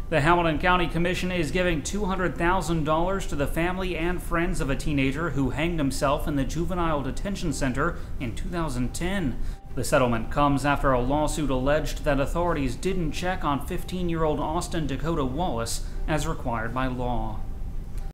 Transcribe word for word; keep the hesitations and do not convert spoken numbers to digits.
The Hamilton County Commission is giving two hundred thousand dollars to the family and friends of a teenager who hanged himself in the Juvenile Detention Center in two thousand ten. The settlement comes after a lawsuit alleged that authorities didn't check on fifteen-year-old Austin Dakota Wallace as required by law.